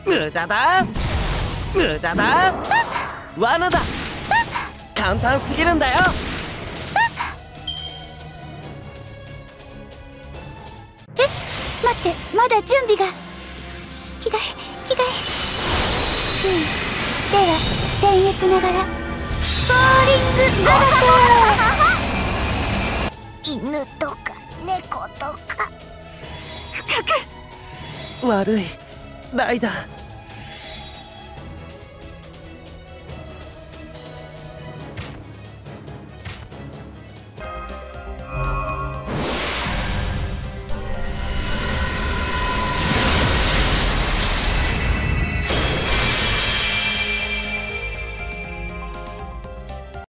無駄だ無駄だ罠だ簡単すぎるんだよ。 待って、まだ準備が。着替え。では僭越ながらボーリングアバター。犬とか猫とか。 悪いライダー。